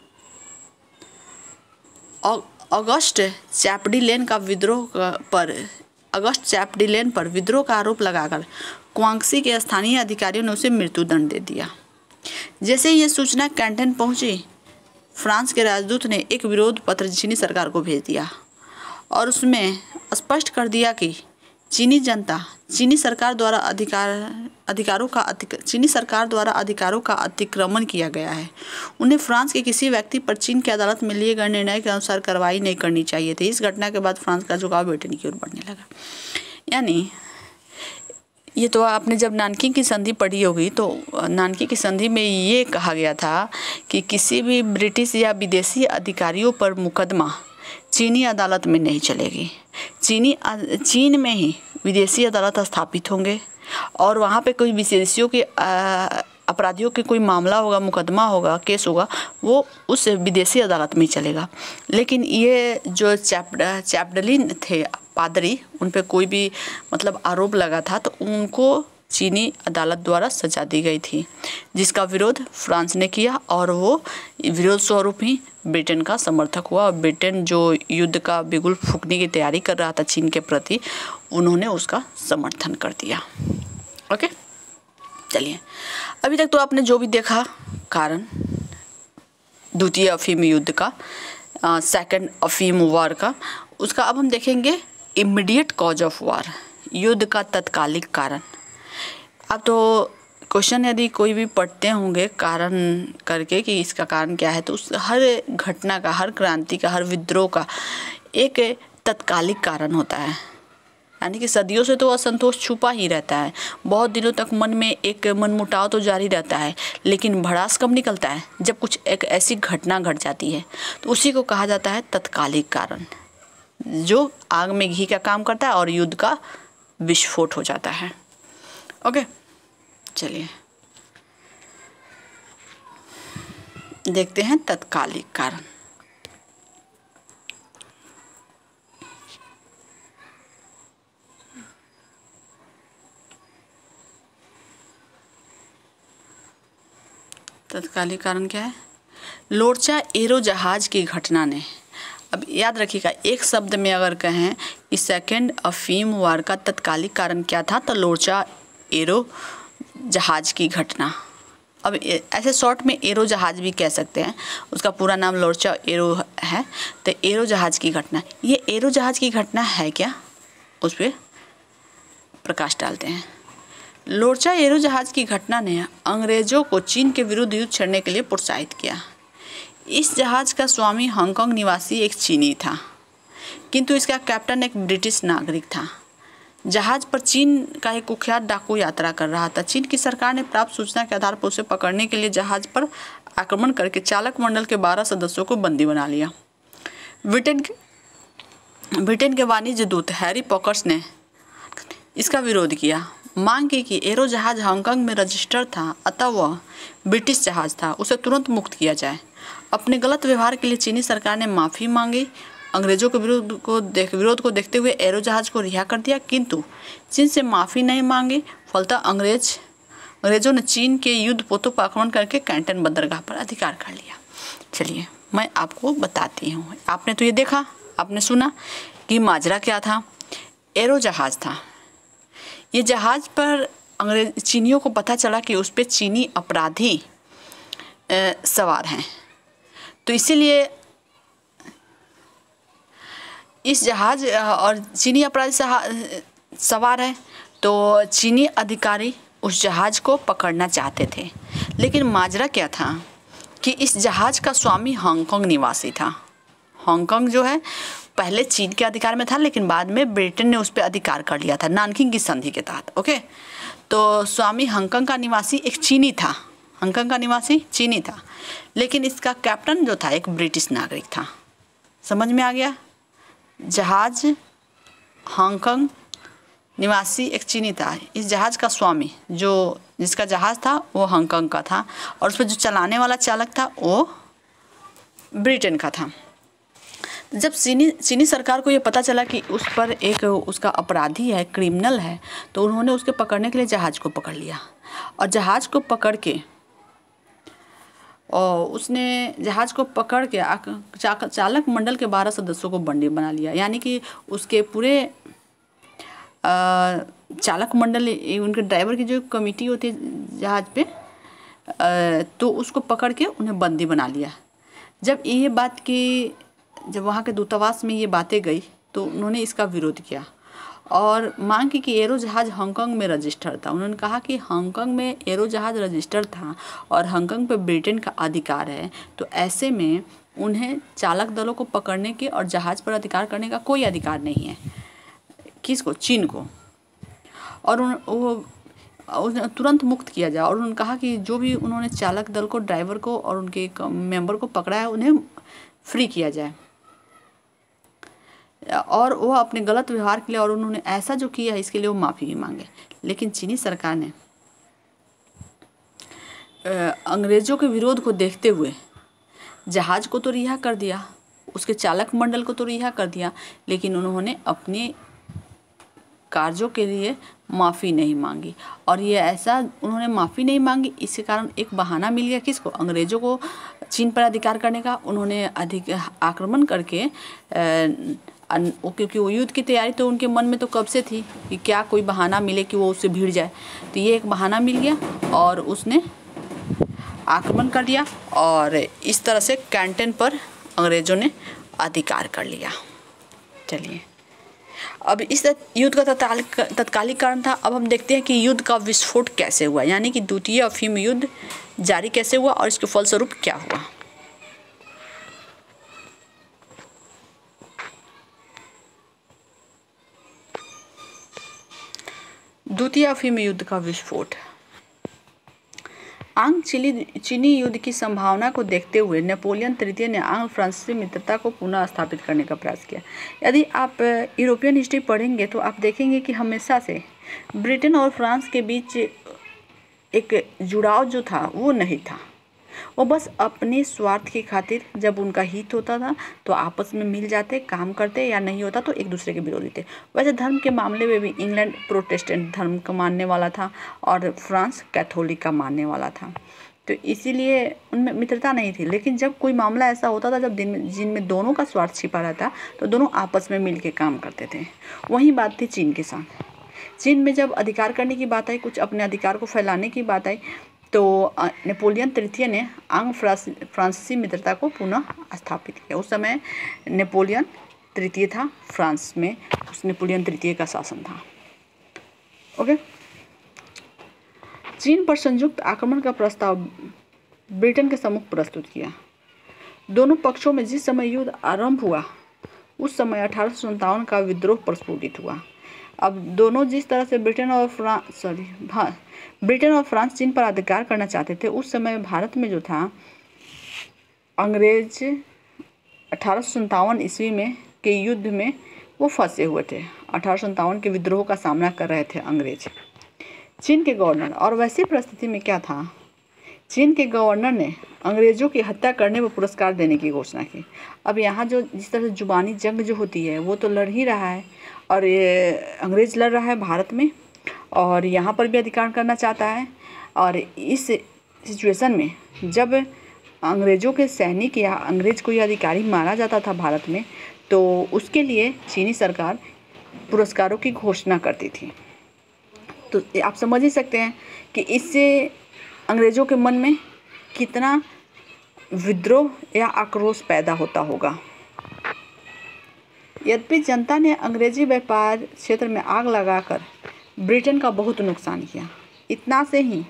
अगस्ट चैपडिलेन का विद्रोह पर अगस्ट चैपडिलेन पर विद्रोह का आरोप लगाकर क्वांग्सी के स्थानीय अधिकारियों ने उसे मृत्युदंड दे दिया। जैसे ये सूचना कैंटन पहुंची, फ्रांस के राजदूत ने एक विरोध पत्र चीनी सरकार को भेज दिया और उसमें स्पष्ट कर दिया कि चीनी जनता चीनी सरकार द्वारा अधिकार अधिकारों का चीनी सरकार द्वारा अधिकारों का अतिक्रमण किया गया है। उन्हें फ्रांस के किसी व्यक्ति पर चीन की अदालत में लिए गए निर्णय के अनुसार कार्रवाई नहीं करनी चाहिए थी। इस घटना के बाद फ्रांस का झुकाव ब्रिटेन की ओर बढ़ने लगा। यानी ये तो आपने जब नानकिंग की संधि पढ़ी होगी तो नानकिंग की संधि में ये कहा गया था कि किसी भी ब्रिटिश या विदेशी अधिकारियों पर मुकदमा चीनी अदालत में नहीं चलेगी। चीनी चीन में ही विदेशी अदालत स्थापित होंगे और वहाँ पे कोई विदेशियों के अपराधियों के कोई मामला होगा, मुकदमा होगा, केस होगा, वो उस विदेशी अदालत में ही चलेगा। लेकिन ये जो चैप्ड चैपडिलेन थे पादरी, उन पे कोई भी मतलब आरोप लगा था तो उनको चीनी अदालत द्वारा सजा दी गई थी, जिसका विरोध फ्रांस ने किया और वो विरोध स्वरूप ही ब्रिटेन का समर्थक हुआ। और ब्रिटेन जो युद्ध का बिगुल फूंकने की तैयारी कर रहा था चीन के प्रति, उन्होंने उसका समर्थन कर दिया। ओके, चलिए अभी तक तो आपने जो भी देखा कारण द्वितीय अफीम युद्ध का, सेकंड अफीम वार का, उसका अब हम देखेंगे इमीडिएट कॉज ऑफ वार, युद्ध का तत्कालिक कारण। अब तो क्वेश्चन यदि कोई भी पढ़ते होंगे कारण करके कि इसका कारण क्या है, तो उस हर घटना का, हर क्रांति का, हर विद्रोह का एक तत्कालिक कारण होता है। यानी कि सदियों से तो असंतोष छुपा ही रहता है, बहुत दिनों तक मन में एक मनमुटाव तो जारी रहता है, लेकिन भड़ास कब निकलता है? जब कुछ एक ऐसी घटना घट जाती है, तो उसी को कहा जाता है तत्कालिक कारण, जो आग में घी का काम करता है और युद्ध का विस्फोट हो जाता है। ओके, चलिए देखते हैं तत्कालिक कारण। तत्कालिक कारण क्या है? लोरचा एरो जहाज की घटना ने, अब याद रखिएगा एक शब्द में अगर कहें कि सेकेंड अफीम वार का तत्कालिक कारण क्या था, तो लोरचा एरो जहाज की घटना। अब ऐसे शॉर्ट में एरो जहाज भी कह सकते हैं, उसका पूरा नाम लोरचा एरो है। तो एरो जहाज की घटना, ये एरो जहाज की घटना है क्या, उस पर प्रकाश डालते हैं। लोरचा एरो जहाज की घटना ने अंग्रेजों को चीन के विरुद्ध युद्ध छेड़ने के लिए प्रोत्साहित किया। इस जहाज का स्वामी हांगकांग निवासी एक चीनी था, किंतु इसका कैप्टन एक ब्रिटिश नागरिक था। जहाज पर चीन का एक कुख्यात डाकू यात्रा कर रहा था। चीन की सरकार ने प्राप्त सूचना के आधार पर उसे पकड़ने के लिए जहाज पर आक्रमण करके चालक मंडल के बारह सदस्यों को बंदी बना लिया। ब्रिटेन के ब्रिटेन के वाणिज्य दूत हैरी पॉकर्स ने इसका विरोध किया, मांग की कि एरो जहाज हांगकांग में रजिस्टर्ड था, अतः वह ब्रिटिश जहाज था, उसे तुरंत मुक्त किया जाए। अपने गलत व्यवहार के लिए चीनी सरकार ने माफ़ी मांगी। अंग्रेजों के विरोध को देख विरोध को देखते हुए एरो जहाज को रिहा कर दिया, किंतु चीन से माफ़ी नहीं मांगी। फलतः अंग्रेज अंग्रेजों ने चीन के युद्ध पोतों पर आक्रमण करके कैंटन बंदरगाह पर अधिकार कर लिया। चलिए मैं आपको बताती हूँ। आपने तो ये देखा, आपने सुना कि माजरा क्या था, एरो जहाज था। ये जहाज पर अंग्रेज चीनियों को पता चला कि उस पर चीनी अपराधी ए, सवार हैं, तो इसीलिए इस जहाज और चीनी अपराधी सवार है, तो चीनी अधिकारी उस जहाज को पकड़ना चाहते थे। लेकिन माजरा क्या था कि इस जहाज का स्वामी हांगकांग निवासी था। हांगकांग जो है पहले चीन के अधिकार में था, लेकिन बाद में ब्रिटेन ने उस पर अधिकार कर लिया था नानकिंग की संधि के तहत। ओके, तो स्वामी हांगकांग का निवासी एक चीनी था। हांगकांग का निवासी चीनी था, लेकिन इसका कैप्टन जो था एक ब्रिटिश नागरिक था। समझ में आ गया? जहाज हांगकांग निवासी एक चीनी था, इस जहाज का स्वामी जो जिसका जहाज था वो हांगकांग का था, और उस पर जो चलाने वाला चालक था वो ब्रिटेन का था। जब चीनी चीनी सरकार को ये पता चला कि उस पर एक उसका अपराधी है, क्रिमिनल है, तो उन्होंने उसके पकड़ने के लिए जहाज को पकड़ लिया। और जहाज को पकड़ के और उसने जहाज को पकड़ के चालक मंडल के बारह सदस्यों को बंदी बना लिया। यानी कि उसके पूरे चालक मंडल, उनके ड्राइवर की जो कमेटी होती है जहाज पे, तो उसको पकड़ के उन्हें बंदी बना लिया। जब ये बात की जब वहाँ के दूतावास में ये बातें गई तो उन्होंने इसका विरोध किया और मांग की कि एरो जहाज हांगकांग में रजिस्टर्ड था। उन्होंने कहा कि हांगकांग में एरो जहाज रजिस्टर्ड था और हांगकांग पे ब्रिटेन का अधिकार है, तो ऐसे में उन्हें चालक दलों को पकड़ने के और जहाज पर अधिकार करने का कोई अधिकार नहीं है। किसको? चीन को। और उन वो तुरंत मुक्त किया जाए। और उन्होंने कहा कि जो भी उन्होंने चालक दल को, ड्राइवर को और उनके मेंबर को पकड़ा है उन्हें फ्री किया जाए। और वो अपने गलत व्यवहार के लिए और उन्होंने ऐसा जो किया है इसके लिए वो माफ़ी भी मांगे। लेकिन चीनी सरकार ने अंग्रेज़ों के विरोध को देखते हुए जहाज को तो रिहा कर दिया, उसके चालक मंडल को तो रिहा कर दिया, लेकिन उन्होंने अपने कार्यों के लिए माफ़ी नहीं मांगी। और ये ऐसा उन्होंने माफ़ी नहीं मांगी, इसके कारण एक बहाना मिल गया किसको? अंग्रेज़ों को चीन पर अधिकार करने का। उन्होंने अधिक आक्रमण करके क्योंकि वो युद्ध की तैयारी तो उनके मन में तो कब से थी कि क्या कोई बहाना मिले कि वो उससे भिड़ जाए, तो ये एक बहाना मिल गया और उसने आक्रमण कर लिया और इस तरह से कैंटन पर अंग्रेज़ों ने अधिकार कर लिया। चलिए, अब इस युद्ध का तत्कालिक कारण था। अब हम देखते हैं कि युद्ध का विस्फोट कैसे हुआ, यानी कि द्वितीय अफीम युद्ध जारी कैसे हुआ और इसके फलस्वरूप क्या हुआ। द्वितीय अफीम युद्ध का विस्फोट। आंग चिली चीनी युद्ध की संभावना को देखते हुए नेपोलियन तृतीय ने आंग्ल फ्रांसीसी मित्रता को पुनः स्थापित करने का प्रयास किया। यदि आप यूरोपियन हिस्ट्री पढ़ेंगे तो आप देखेंगे कि हमेशा से ब्रिटेन और फ्रांस के बीच एक जुड़ाव जो था वो नहीं था। वो बस अपने स्वार्थ की खातिर जब उनका हित होता था तो आपस में मिल जाते, काम करते, या नहीं होता तो एक दूसरे के विरोधी थे। वैसे धर्म के मामले में भी इंग्लैंड प्रोटेस्टेंट धर्म का मानने वाला था और फ्रांस कैथोलिक का मानने वाला था, तो इसीलिए उनमें मित्रता नहीं थी। लेकिन जब कोई मामला ऐसा होता था जब दिन में जिनमें दोनों का स्वार्थ छिपा रहता तो दोनों आपस में मिल के काम करते थे। वही बात थी चीन के साथ। चीन में जब अधिकार करने की बात आई, कुछ अपने अधिकार को फैलाने की बात आई, तो नेपोलियन तृतीय ने आंग्ल फ्रांसीसी मित्रता को पुनः स्थापित किया। उस समय नेपोलियन तृतीय था फ्रांस में, उस नेपोलियन तृतीय का शासन था। ओके, चीन पर संयुक्त आक्रमण का प्रस्ताव ब्रिटेन के सम्मुख प्रस्तुत किया। दोनों पक्षों में जिस समय युद्ध आरंभ हुआ उस समय अठारह सौ संतावन का विद्रोह प्रस्फुटित हुआ। अब दोनों जिस तरह से ब्रिटेन और फ्रांस सॉरी ब्रिटेन और फ्रांस चीन पर अधिकार करना चाहते थे, उस समय भारत में जो था अंग्रेज अठारह सौ संतावन ईस्वी में के युद्ध में वो फंसे हुए थे। अठारह सौ संतावन के विद्रोह का सामना कर रहे थे अंग्रेज। चीन के गवर्नर, और वैसी परिस्थिति में क्या था, चीन के गवर्नर ने अंग्रेज़ों की हत्या करने पर पुरस्कार देने की घोषणा की। अब यहाँ जो जिस तरह से जुबानी जंग जो होती है वो तो लड़ ही रहा है, और ये अंग्रेज़ लड़ रहा है भारत में और यहाँ पर भी अधिकार करना चाहता है, और इस सिचुएशन में जब अंग्रेज़ों के सैनिक या अंग्रेज़ कोई अधिकारी मारा जाता था भारत में, तो उसके लिए चीनी सरकार पुरस्कारों की घोषणा करती थी। तो आप समझ ही सकते हैं कि इससे अंग्रेज़ों के मन में कितना विद्रोह या आक्रोश पैदा होता होगा। यद्यपि जनता ने अंग्रेजी व्यापार क्षेत्र में आग लगाकर ब्रिटेन का बहुत नुकसान किया। इतना से ही,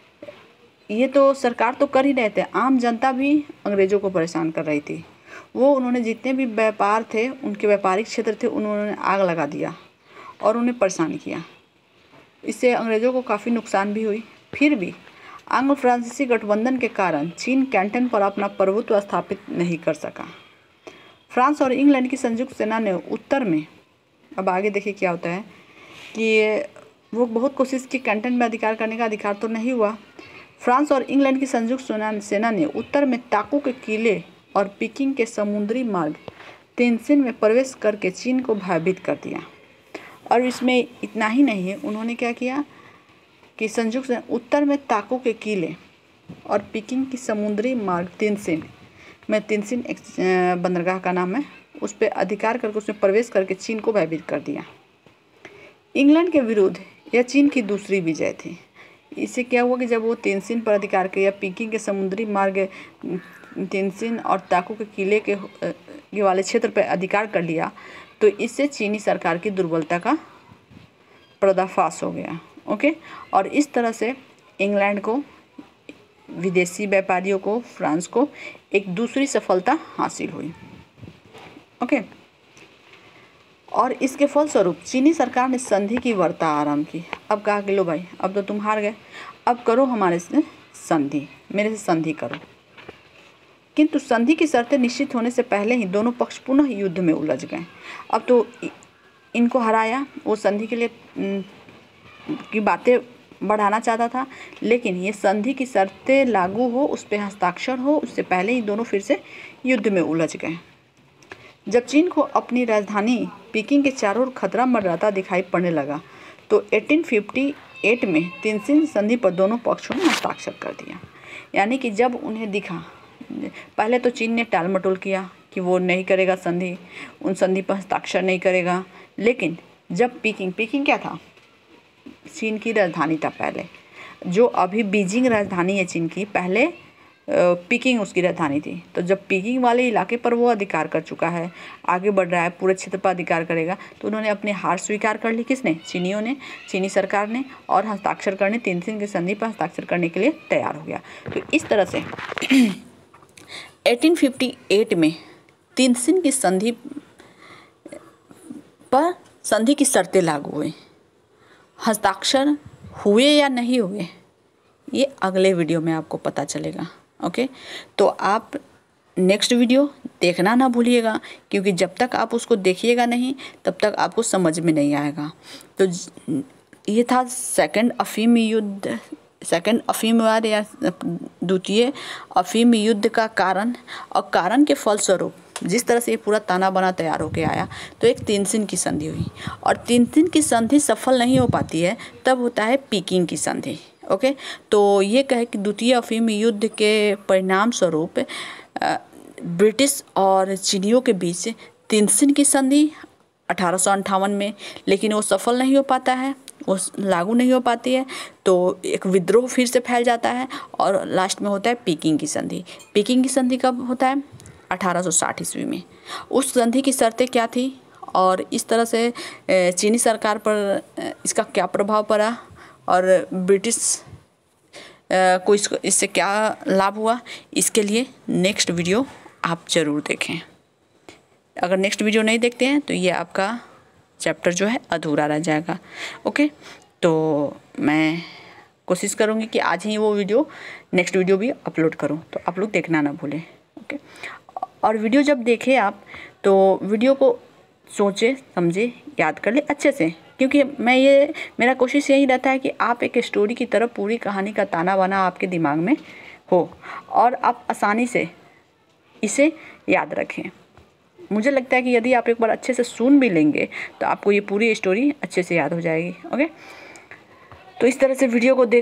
ये तो सरकार तो कर ही रहे थे, आम जनता भी अंग्रेज़ों को परेशान कर रही थी। वो उन्होंने जितने भी व्यापार थे, उनके व्यापारिक क्षेत्र थे, उन्होंने आग लगा दिया और उन्हें परेशान किया। इससे अंग्रेज़ों को काफ़ी नुकसान भी हुई। फिर भी आंग्ल फ्रांसीसी गठबंधन के कारण चीन कैंटन पर अपना प्रभुत्व स्थापित नहीं कर सका। फ्रांस और इंग्लैंड की संयुक्त सेना ने उत्तर में, अब आगे देखिए क्या होता है कि वो बहुत कोशिश की, कैंटन में अधिकार करने का अधिकार तो नहीं हुआ। फ्रांस और इंग्लैंड की संयुक्त सेना ने उत्तर में ताकू के किले और पीकिंग के समुद्री मार्ग तेनसिन में प्रवेश करके चीन को भयभीत कर दिया। और इसमें इतना ही नहीं है, उन्होंने क्या किया कि संयुक्त उत्तर में ताकू के किले और पीकिंग की समुद्री मार्ग तेनसिन में, तेनसिन एक बंदरगाह का नाम है, उस पर अधिकार करके उसमें प्रवेश करके चीन को भयभीत कर दिया। इंग्लैंड के विरुद्ध यह चीन की दूसरी विजय थी। इससे क्या हुआ कि जब वो तेनसिन पर अधिकार किया, पीकिंग के समुद्री मार्ग तेनसिन और ताकू के किले के, के वाले क्षेत्र पर अधिकार कर लिया, तो इससे चीनी सरकार की दुर्बलता का पर्दाफाश हो गया। ओके, और इस तरह से इंग्लैंड को, विदेशी व्यापारियों को, फ्रांस को एक दूसरी सफलता हासिल हुई। ओके, और इसके फलस्वरूप चीनी सरकार ने संधि की वार्ता आरंभ की। अब कहा कि लो भाई, अब तो तुम हार गए, अब करो हमारे से संधि, मेरे से संधि करो। किंतु संधि की शर्तें निश्चित होने से पहले ही दोनों पक्ष पुनः युद्ध में उलझ गए। अब तो इनको हराया, वो संधि के लिए की बातें बढ़ाना चाहता था, लेकिन ये संधि की शर्तें लागू हो, उस पर हस्ताक्षर हो, उससे पहले ही दोनों फिर से युद्ध में उलझ गए। जब चीन को अपनी राजधानी पीकिंग के चारों ओर खतरा मंडराता दिखाई पड़ने लगा, तो अठारह सौ अट्ठावन में तेनसिन संधि पर दोनों पक्षों ने हस्ताक्षर कर दिया। यानी कि जब उन्हें दिखा, पहले तो चीन ने टाल मटोल किया कि वो नहीं करेगा संधि, उन संधि पर हस्ताक्षर नहीं करेगा, लेकिन जब पीकिंग, पीकिंग क्या था, चीन की राजधानी था पहले, जो अभी बीजिंग राजधानी है चीन की, पहले पीकिंग उसकी राजधानी थी। तो जब पीकिंग वाले इलाके पर वो अधिकार कर चुका है, आगे बढ़ रहा है, पूरे क्षेत्र पर अधिकार करेगा, तो उन्होंने अपनी हार स्वीकार कर ली। किसने? चीनियों ने, चीनी सरकार ने, और हस्ताक्षर करने, तेनसिन की संधि पर हस्ताक्षर करने के लिए तैयार हो गया। तो इस तरह से अठारह सौ अट्ठावन में तेनसिन की संधि पर संधि की शर्तें लागू हुई। हस्ताक्षर हुए या नहीं हुए, ये अगले वीडियो में आपको पता चलेगा। ओके, तो आप नेक्स्ट वीडियो देखना ना भूलिएगा, क्योंकि जब तक आप उसको देखिएगा नहीं, तब तक आपको समझ में नहीं आएगा। तो ये था सेकंड अफीम युद्ध, सेकंड अफीम वार या द्वितीय अफीम युद्ध का कारण, और कारण के फलस्वरूप जिस तरह से ये पूरा ताना बाना तैयार होके आया, तो एक तेनसिन की संधि हुई। और तेनसिन की संधि सफल नहीं हो पाती है, तब होता है पीकिंग की संधि। ओके, तो ये कहे कि द्वितीय अफीम युद्ध के परिणाम स्वरूप ब्रिटिश और चीनियों के बीच तेनसिन की संधि अठारह सौ अंठावन में, लेकिन वो सफल नहीं हो पाता है, वो लागू नहीं हो पाती है, तो एक विद्रोह फिर से फैल जाता है, और लास्ट में होता है पीकिंग की संधि। पीकिंग की संधि कब होता है? अठारह सौ साठ ईस्वी में। उस संधि की शर्तें क्या थी, और इस तरह से चीनी सरकार पर इसका क्या प्रभाव पड़ा, और ब्रिटिश को इसको इससे क्या लाभ हुआ, इसके लिए नेक्स्ट वीडियो आप ज़रूर देखें। अगर नेक्स्ट वीडियो नहीं देखते हैं तो ये आपका चैप्टर जो है अधूरा रह जाएगा। ओके, तो मैं कोशिश करूँगी कि आज ही वो वीडियो, नेक्स्ट वीडियो भी अपलोड करूँ, तो आप लोग देखना ना भूलें। ओके, और वीडियो जब देखें आप, तो वीडियो को सोचे समझे याद कर ले अच्छे से, क्योंकि मैं ये मेरा कोशिश यही रहता है कि आप एक स्टोरी की तरह पूरी कहानी का ताना बाना आपके दिमाग में हो, और आप आसानी से इसे याद रखें। मुझे लगता है कि यदि आप एक बार अच्छे से सुन भी लेंगे, तो आपको ये पूरी स्टोरी अच्छे से याद हो जाएगी। ओके, तो इस तरह से वीडियो को देखें,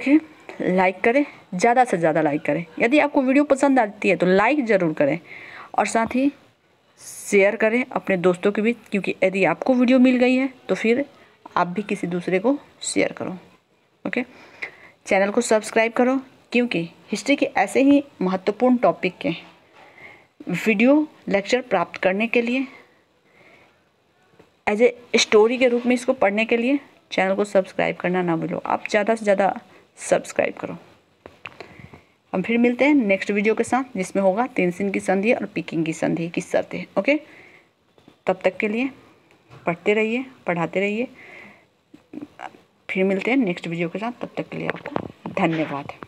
लाइक करें, ज़्यादा से ज़्यादा लाइक करें। यदि आपको वीडियो पसंद आती है तो लाइक ज़रूर करें और साथ ही शेयर करें अपने दोस्तों के बीच, क्योंकि यदि आपको वीडियो मिल गई है तो फिर आप भी किसी दूसरे को शेयर करो। ओके, चैनल को सब्सक्राइब करो, क्योंकि हिस्ट्री के ऐसे ही महत्वपूर्ण टॉपिक के वीडियो लेक्चर प्राप्त करने के लिए, एज ए स्टोरी के रूप में इसको पढ़ने के लिए चैनल को सब्सक्राइब करना ना भूलो। आप ज़्यादा से ज़्यादा सब्सक्राइब करो। हम फिर मिलते हैं नेक्स्ट वीडियो के साथ, जिसमें होगा तेनसिन की संधि और पीकिंग की संधि की शर्तें। ओके, तब तक के लिए पढ़ते रहिए, पढ़ाते रहिए। फिर मिलते हैं नेक्स्ट वीडियो के साथ, तब तक के लिए आपको धन्यवाद।